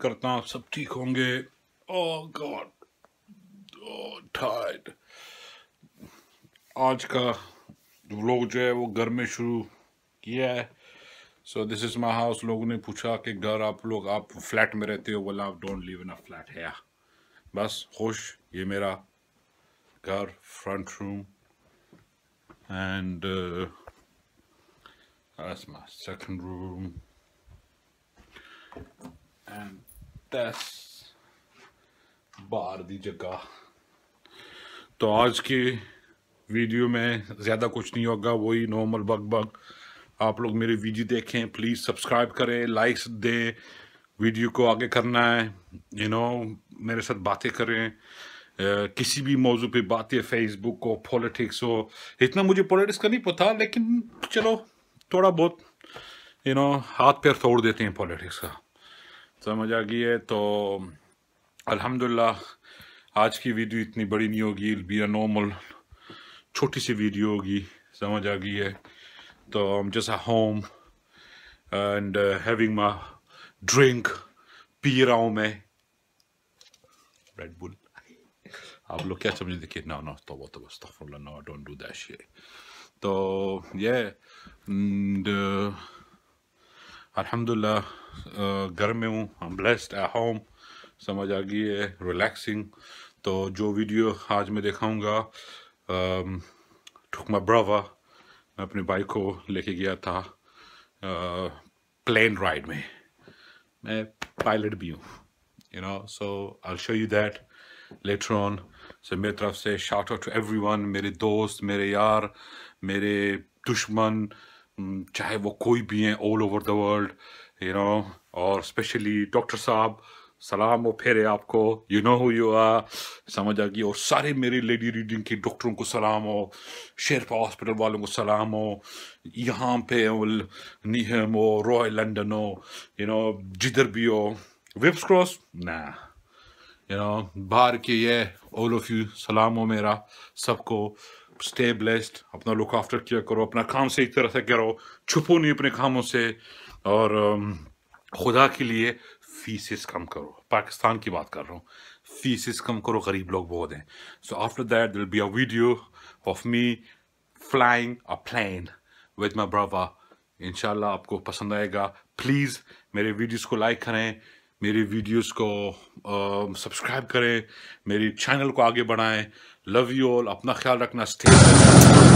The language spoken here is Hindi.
करता हूँ सब ठीक होंगे। Oh god, oh tired. आज का व्लॉग जो है वो घर में शुरू किया है। So this is my house. लोगों ने पूछा कि घर आप फ्लैट में रहते हो, बोला आप don't live in a flat है। बस खुश, ये मेरा घर, front room and that's my second room and that's बाहर दी जगह। तो आज की वीडियो में ज़्यादा कुछ नहीं होगा, वही नॉर्मल बग। आप लोग मेरी वीडियो देखें, प्लीज़ सब्सक्राइब करें, लाइक्स दें, वीडियो को आगे करना है, मेरे साथ बातें करें, किसी भी मौजू पे बातें, फेसबुक हो, पॉलिटिक्स हो। इतना मुझे पॉलिटिक्स का नहीं पता, लेकिन चलो थोड़ा बहुत हाथ पैर तोड़ देते हैं पॉलिटिक्स का, समझ आ गई है। तो अल्हम्दुलिल्लाह आज की वीडियो इतनी बड़ी नहीं होगी, इल बी अ नॉर्मल छोटी सी वीडियो होगी, समझ आ गई है। तो I'm just at home and having my drink, पी रहा हूँ मैं रेड बुल। आप लोग क्या समझे, देखिए ना तो अस्तगफुरुल्लाह, no don't do that shit. तो ये अल्हम्दुलिल्लाह घर में हूँ, I am blessed at home, समझ आ गई है, रिलैक्सिंग। तो जो वीडियो आज मैं दिखाऊंगा, टुक माय ब्रदर, मैं अपने भाई को लेके गया था प्लेन राइड में। मैं पायलट भी हूँ, so I show you that later on. So मेरी तरफ से शाउट आउट टू एवरीवन, मेरे दोस्त, मेरे यार, मेरे दुश्मन, चाहे वो कोई भी हैं, ऑल ओवर द वर्ल्ड, और स्पेशली डॉक्टर साहब, सलाम हो फेरे आपको, you know who you are, समझ आ गई। और सारे मेरे लेडी रीडिंग के डॉक्टरों को सलाम हो, शेरपा हॉस्पिटल वालों को सलाम हो, यहाँ पे नीहम हो, रॉयल लंदन हो, जिधर भी हो, विप्स क्रॉस ना, बाहर के ये ऑल ऑफ यू सलाम हो मेरा सबको। स्टे ब्लेस्ड, अपना लुक आफ्टर किया करो, अपना काम सही तरह से करो, छुपो नहीं अपने कामों से, और खुदा के लिए फीसिस कम करो। पाकिस्तान की बात कर रहा हूँ, फीसिस कम करो, गरीब लोग बहुत हैं। So after that there will be a video of me flying a plane with my brother. इंशाल्लाह आपको पसंद आएगा। प्लीज़ मेरे वीडियोस को लाइक करें, मेरे वीडियोस को सब्सक्राइब करें, मेरी चैनल को आगे बढ़ाएं। लव यू ऑल, अपना ख्याल रखना, स्टे